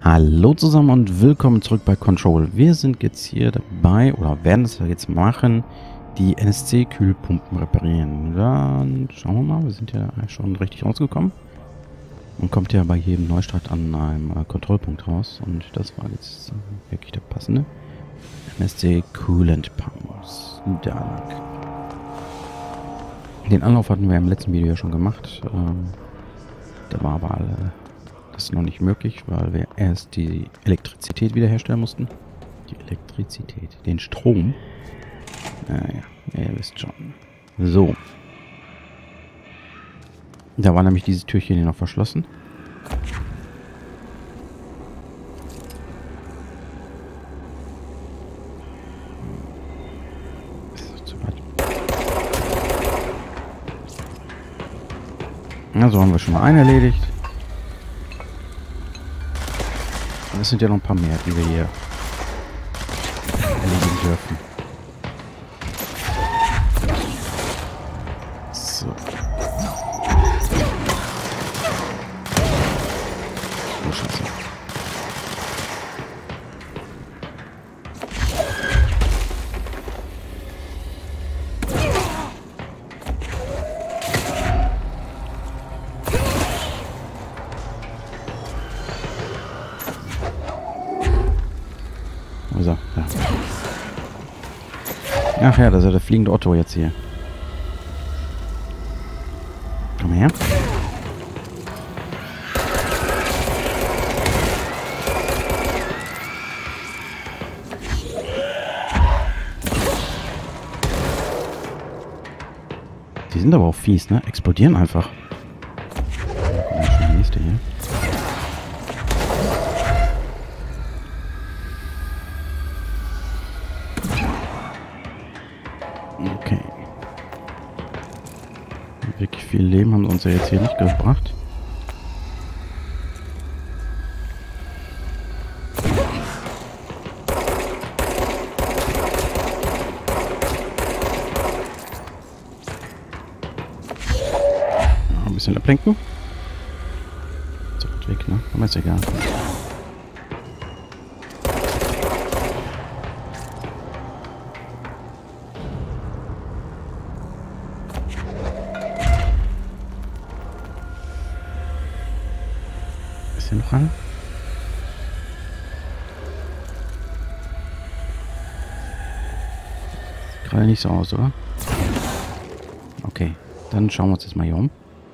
Hallo zusammen und willkommen zurück bei Control. Wir sind jetzt hier dabei, oder werden es jetzt machen, die NSC-Kühlpumpen reparieren. Dann schauen wir mal, wir sind ja schon richtig rausgekommen. Man kommt ja bei jedem Neustart an einem Kontrollpunkt raus und das war jetzt wirklich der passende. NSC Coolant Pumps. Da lang. Den Anlauf hatten wir im letzten Video schon gemacht. Da war aber das noch nicht möglich, weil wir erst die Elektrizität wiederherstellen mussten. Die Elektrizität, den Strom. Ja, ihr wisst schon. So. Da war nämlich dieses Türchen hier noch verschlossen. Ist zu weit. Also haben wir schon mal einen erledigt. Es sind ja noch ein paar mehr, die wir hier erledigen dürfen. So. Oh, Scheiße. So, ja. Ach ja, das ist ja der fliegende Otto jetzt hier. Komm her. Die sind aber auch fies, ne? Explodieren einfach. Ja, schon der nächste hier. Okay. Wirklich viel Leben haben sie uns ja jetzt hier nicht gebracht. Ja, ein bisschen ablenken. So weit weg, ne? Aber ist egal. Ist hier noch einer? Sieht gerade nicht so aus, oder? Okay, dann schauen wir uns das mal hier um.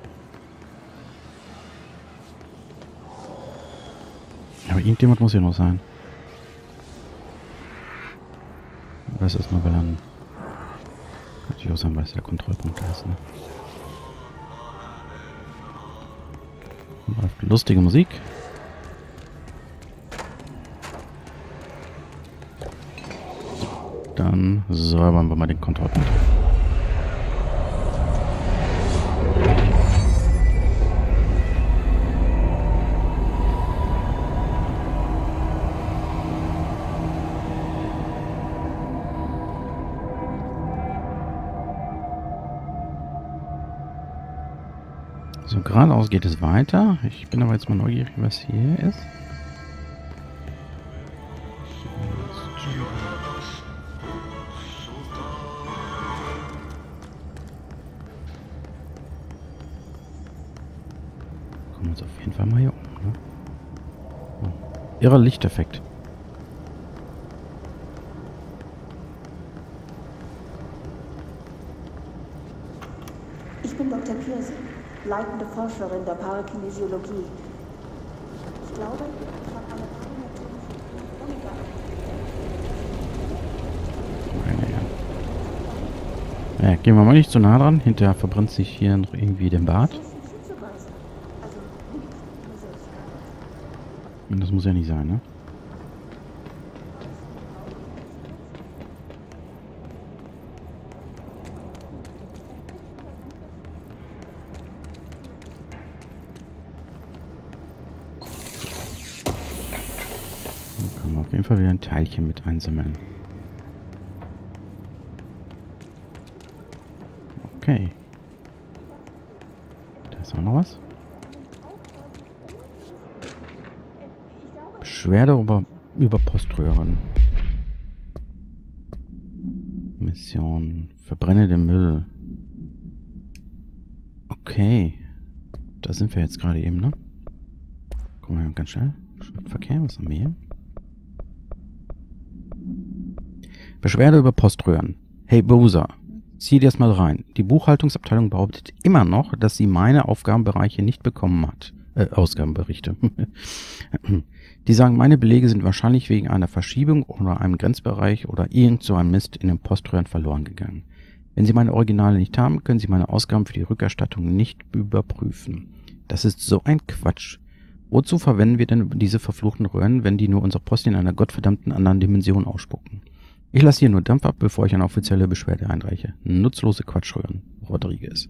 Aber irgendjemand muss hier noch sein. Das ist nur, weil dann... Kann natürlich auch sein, weil es der Kontrollpunkt ist, ne? Läuft lustige Musik. Dann säubern wir mal den Kontrollpunkt. So, geradeaus geht es weiter. Ich bin aber jetzt mal neugierig, was hier ist. Kommen wir uns auf jeden Fall mal hier um. Ne? Oh. Irrer Lichteffekt. Ich bin Dr. Pearson, leitende Forscherin der Parakinesiologie. Ich glaube, ich habe eine Ja, gehen wir mal nicht zu nah dran. Hinterher verbrennt sich hier noch irgendwie den Bart. Und das muss ja nicht sein, ne? Dann können wir auf jeden Fall wieder ein Teilchen mit einsammeln. Okay. Da ist auch noch was. Beschwerde über Poströhren. Mission. Verbrenne den Müll. Okay. Da sind wir jetzt gerade eben, ne? Gucken wir mal ganz schnell. Verkehr, was haben wir hier? Beschwerde über Poströhren. Hey Bowser, zieh dir das mal rein. Die Buchhaltungsabteilung behauptet immer noch, dass sie meine Aufgabenbereiche nicht bekommen hat. Ausgabenberichte. Die sagen, meine Belege sind wahrscheinlich wegen einer Verschiebung oder einem Grenzbereich oder irgend so einem Mist in den Poströhren verloren gegangen. Wenn Sie meine Originale nicht haben, können Sie meine Ausgaben für die Rückerstattung nicht überprüfen. Das ist so ein Quatsch. Wozu verwenden wir denn diese verfluchten Röhren, wenn die nur unsere Post in einer gottverdammten anderen Dimension ausspucken? Ich lasse hier nur Dampf ab, bevor ich eine offizielle Beschwerde einreiche. Nutzlose Quatschröhren. Rodriguez.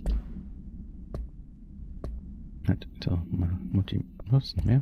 Was? Mehr?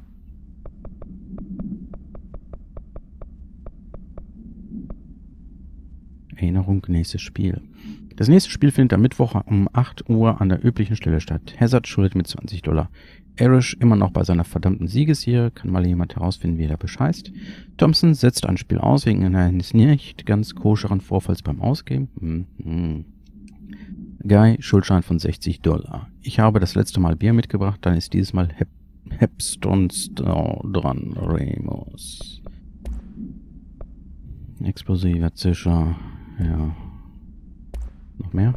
Erinnerung, nächstes Spiel. Das nächste Spiel findet am Mittwoch um 8 Uhr an der üblichen Stelle statt. Hazard schuldet mit $20. Arish immer noch bei seiner verdammten Siegesserie. Kann mal jemand herausfinden, wie er da bescheißt. Thompson setzt ein Spiel aus wegen eines nicht ganz koscheren Vorfalls beim Ausgeben. Guy, Schuldschein von $60. Ich habe das letzte Mal Bier mitgebracht, dann ist dieses Mal Hepstons dran. Remus. Explosiver Zischer. Ja. Noch mehr?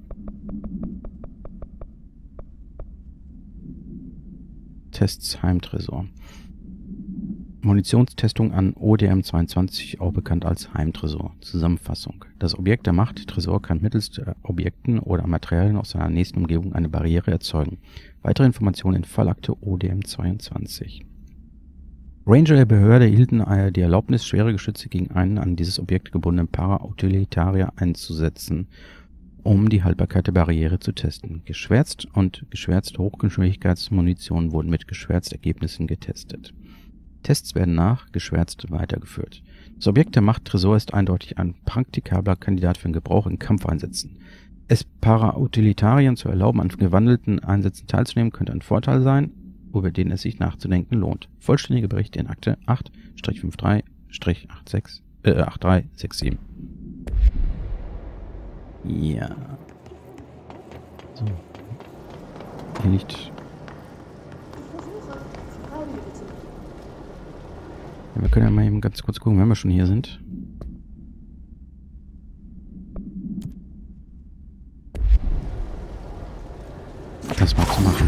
Tests Heimtresor. Munitionstestung an ODM-22, auch bekannt als Heimtresor. Zusammenfassung. Das Objekt der Macht, Tresor, kann mittels Objekten oder Materialien aus seiner nächsten Umgebung eine Barriere erzeugen. Weitere Informationen in Fallakte ODM-22. Ranger der Behörde erhielten die Erlaubnis, schwere Geschütze gegen einen an dieses Objekt gebundenen Para-Utilitarier einzusetzen, um die Haltbarkeit der Barriere zu testen. Geschwärzt und geschwärzt Hochgeschwindigkeitsmunition wurden mit Geschwärzt-Ergebnissen getestet. Tests werden nach geschwärzt weitergeführt. Das Objekt der Macht Tresor ist eindeutig ein praktikabler Kandidat für den Gebrauch in Kampfeinsätzen. Es Para-Utilitarien zu erlauben, an gewandelten Einsätzen teilzunehmen, könnte ein Vorteil sein, über den es sich nachzudenken lohnt. Vollständige Berichte in Akte 8-53-8367. Ja. So. Hier nicht. Ja, wir können ja mal eben ganz kurz gucken, wenn wir schon hier sind. Das mal zu machen.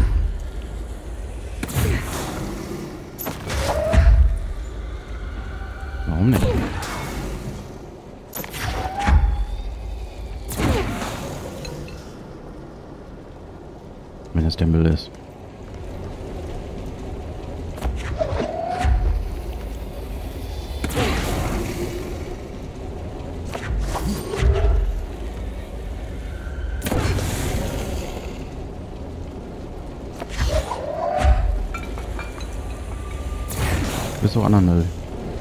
Warum nicht? Wenn das der Müll ist. Bis auch anderen Müll.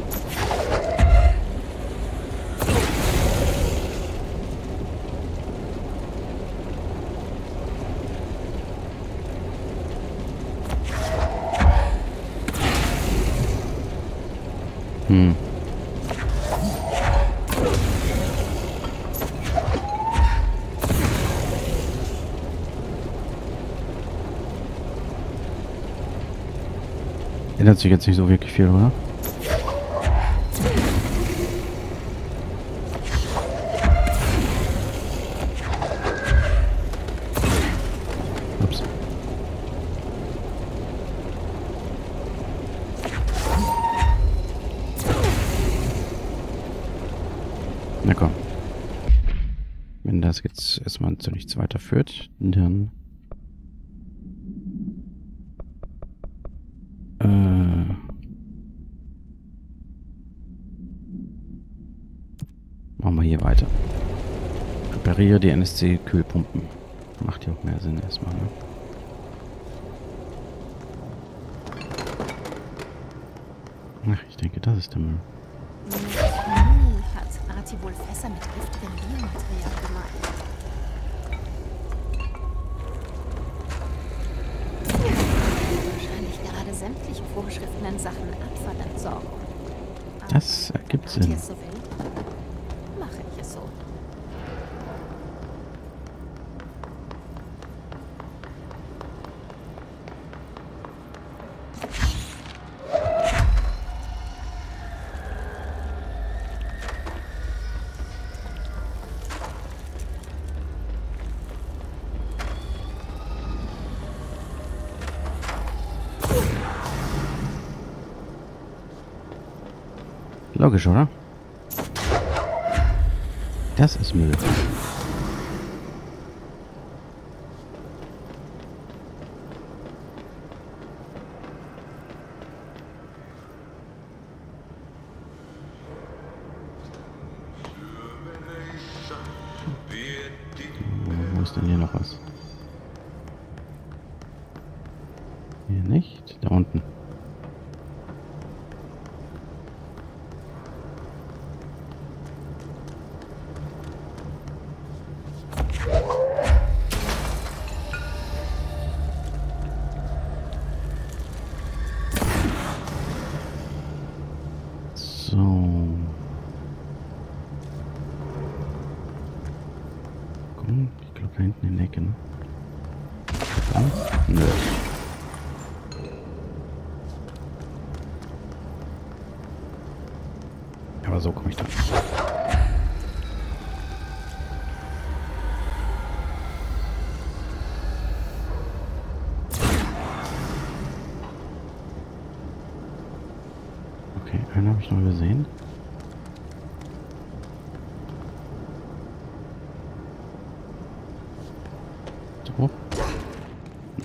Ändert sich jetzt nicht so wirklich viel, oder? Ups. Na komm. Wenn das jetzt erstmal zu nichts weiter führt, dann... machen wir hier weiter. Repariere die NSC-Kühlpumpen. Macht ja auch mehr Sinn erstmal, ne? Ach, ich denke, das ist der Müll. Hat Arti wohl Fässer mit giftigem Biomaterial gemalt? Wahrscheinlich gerade sämtliche Vorschriften in Sachen Abfallentsorgung. Das ergibt Wenn Sinn. ihr es so will, mache ich es so. Logisch, oder? Das ist Müll. Wo ist denn hier noch was? Hier nicht. Da unten. So. Komm, ich glaube da hinten in der Ecke, ne? Da? Nö. Aber so komme ich da nicht. Okay, einen habe ich noch gesehen. So. Nee.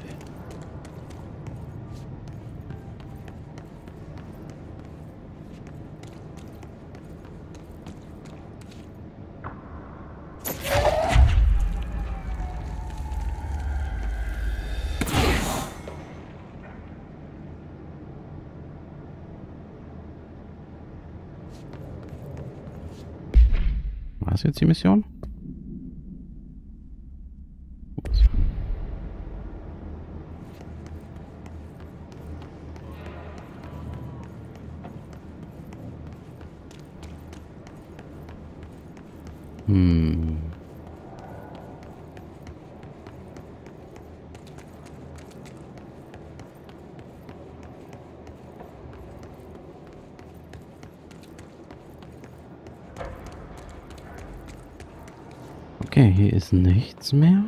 War es jetzt die Mission? Ups. Okay, hier ist nichts mehr.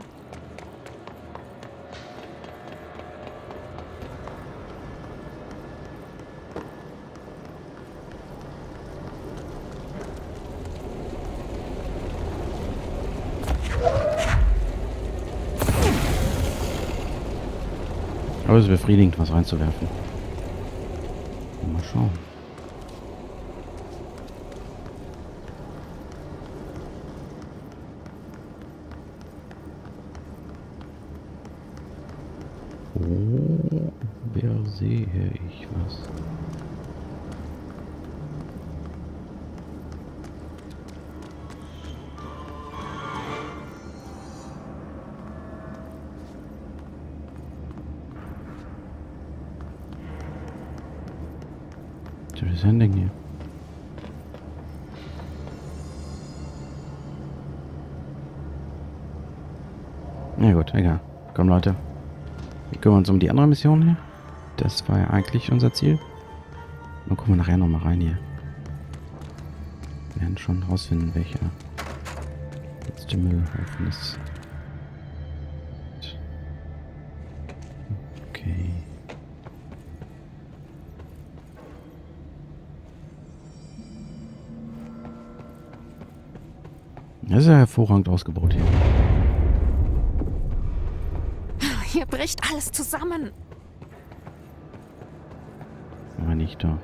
Aber es ist befriedigend, was reinzuwerfen. Mal schauen. Oh, wer sehe ich was? Was ist denn hier? Na gut, egal. Komm, Leute. Wir kümmern uns um die andere Mission hier. Das war ja eigentlich unser Ziel. Dann gucken wir nachher nochmal rein hier. Wir werden schon rausfinden, welcher letzte Müllhaufen ist. Okay. Das ist ja hervorragend ausgebaut hier. Hier bricht alles zusammen. Aber nicht da.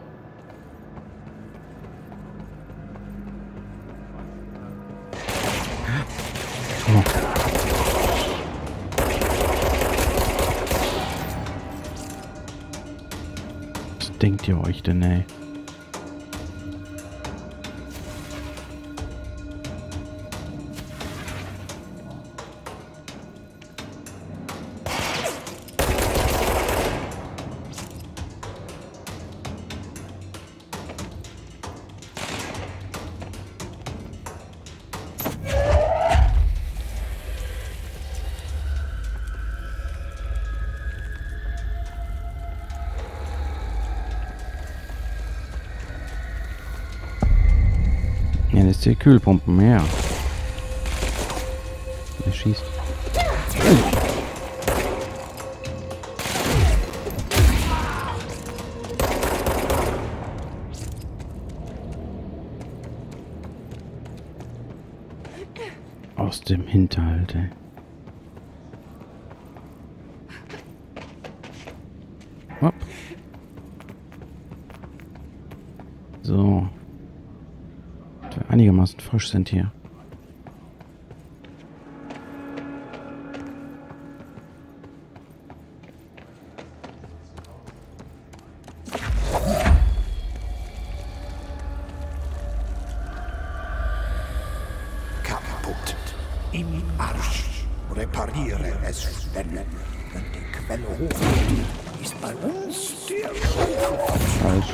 Oh. Was denkt ihr euch denn, ey? NSC-Kühlpumpen, mehr. Er schießt. Aus dem Hinterhalt, ey. Hopp. So. Dass wir einigermaßen frisch sind hier. Kaputt. Im Arsch. Repariere es, wenn die Quelle hochgeht. Ist bei uns der Falsch.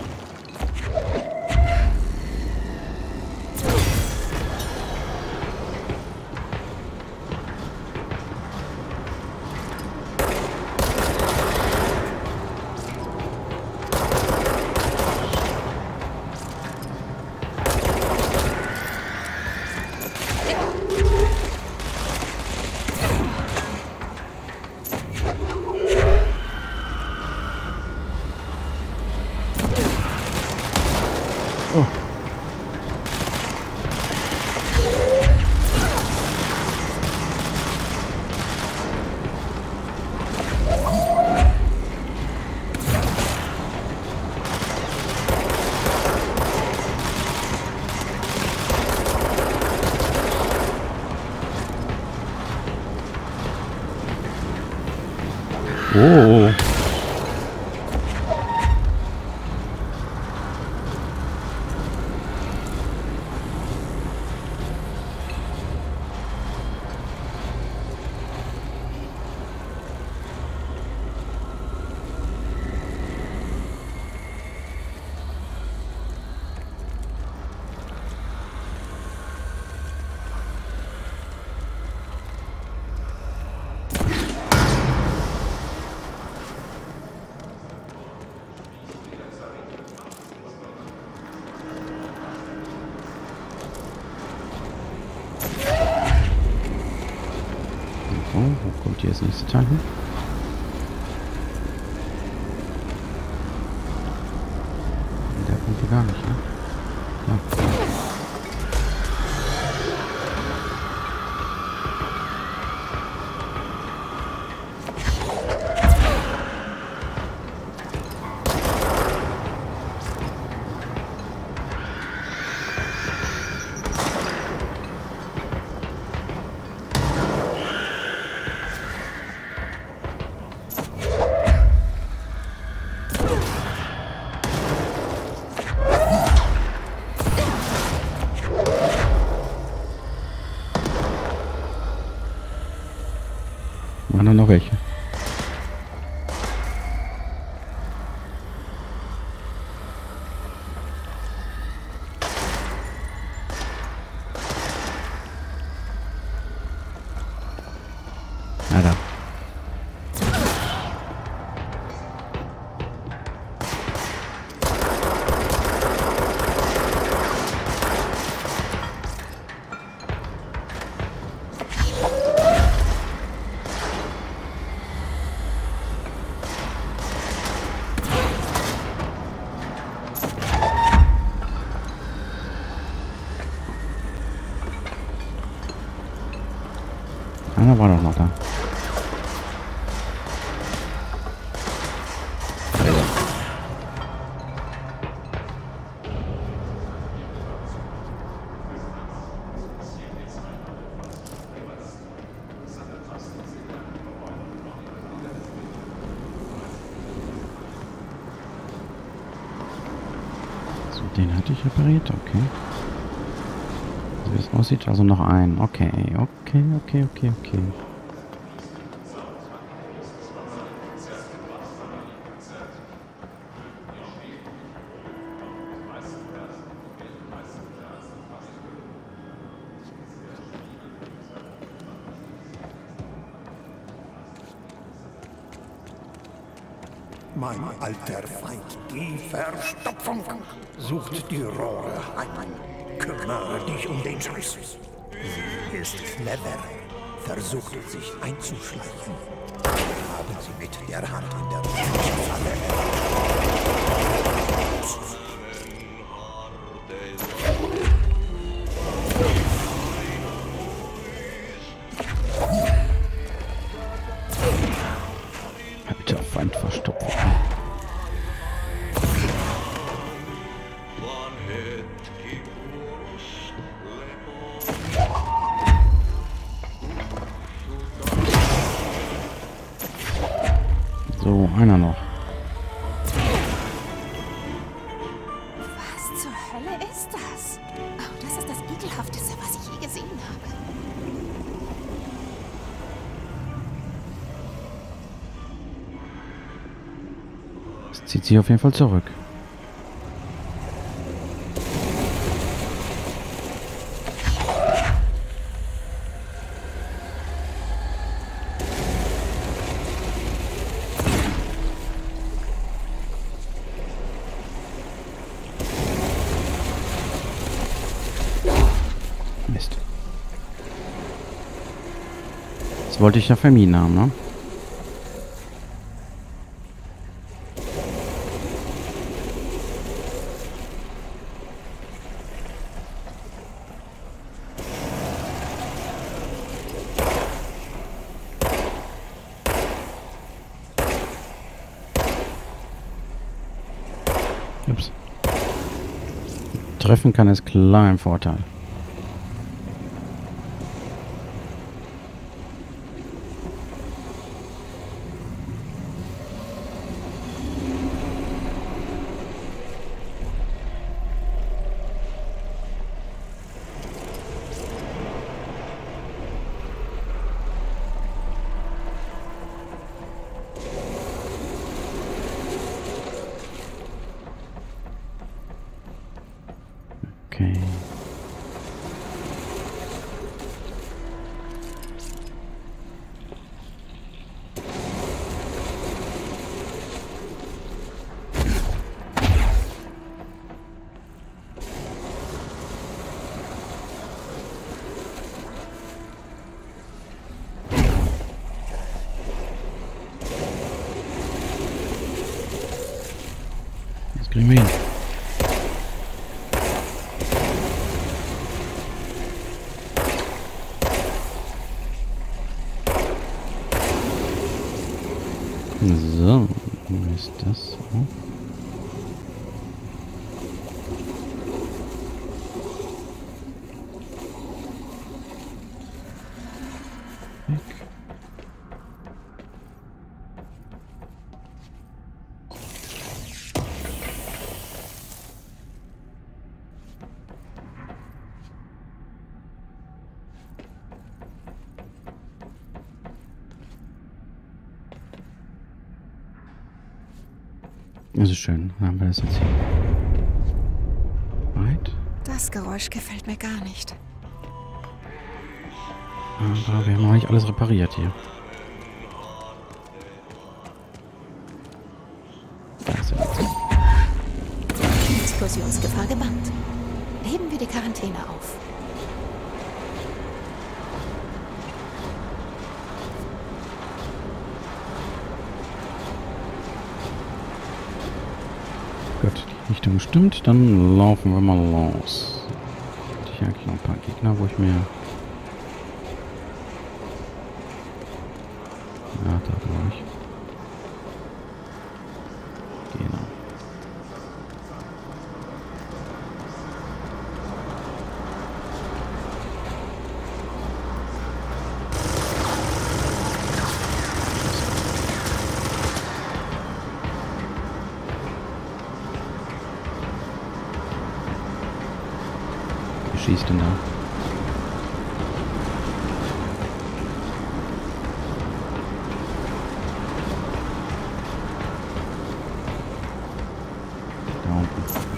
Oh. Oh. So, wo kommt hier das nächste Teil hin? Der kommt hier gar nicht, ne? Ja. Waren da noch welche? Na da. Einer war doch noch da. So, den hatte ich repariert, okay. So wie es aussieht, also noch ein. Okay. Mein alter Feind, die Verstopfung, sucht die Rohre heim. Kümmere dich um den Scheiß. Sie ist clever, versucht sich einzuschleichen. Haben Sie mit der Hand in der Falle. Alter Feind verstopft. So, einer noch. Was zur Hölle ist das? Oh, das ist das Ekelhafteste, was ich je gesehen habe. Das zieht sich auf jeden Fall zurück. Mist. Das wollte ich ja vermieden haben, ne? Ups. Treffen kann ist klar ein Vorteil. Okay. Das kriegen wir hin. So, wo ist das so? Weg. Das ist schön. Dann haben wir das jetzt hier. Right. Das Geräusch gefällt mir gar nicht. Aber wir haben noch nicht alles repariert hier. Da ist er jetzt. Explosionsgefahr gebannt. Heben wir die Quarantäne auf. Gut, die Richtung stimmt. Dann laufen wir mal los. Hatte ich eigentlich noch ein paar Gegner, wo ich mir... Ja, da glaube ich. Genau. Wer schießt denn da? Da unten.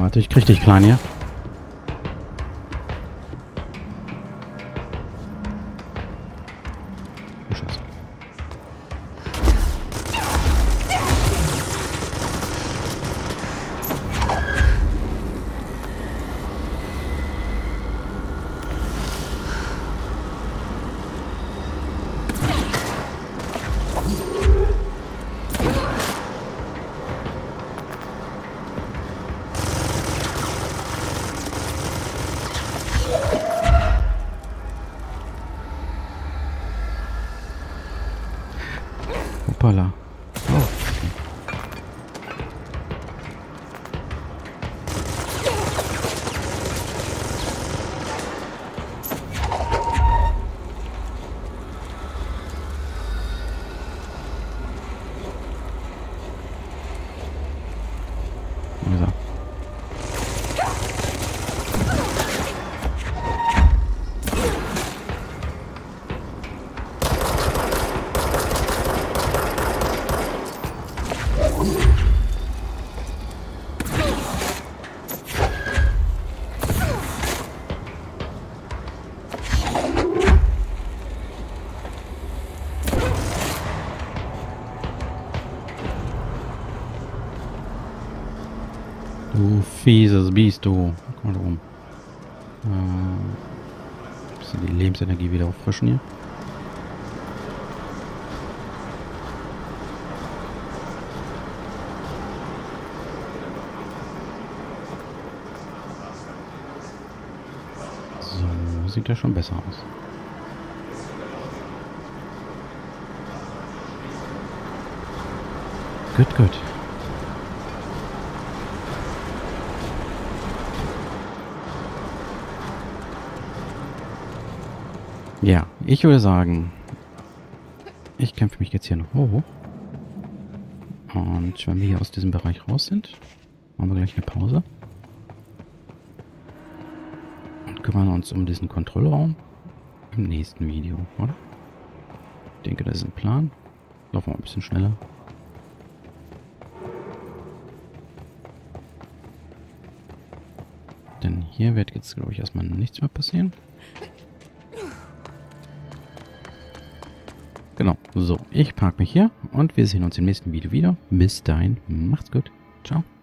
Warte, ich krieg dich klein hier. Oh, Scheiße. Hoppala. Oh. Wie gesagt. Du fieses Biest, du. Guck mal da oben. Bisschen die Lebensenergie wieder auffrischen hier. So, sieht ja schon besser aus. Gut, gut. Ja, ich würde sagen, ich kämpfe mich jetzt hier noch hoch. Und wenn wir hier aus diesem Bereich raus sind, machen wir gleich eine Pause. Und kümmern uns um diesen Kontrollraum im nächsten Video, oder? Ich denke, das ist ein Plan. Laufen wir ein bisschen schneller. Denn hier wird jetzt, glaube ich, erstmal nichts mehr passieren. Genau, so, ich parke mich hier und wir sehen uns im nächsten Video wieder. Bis dahin, macht's gut. Ciao.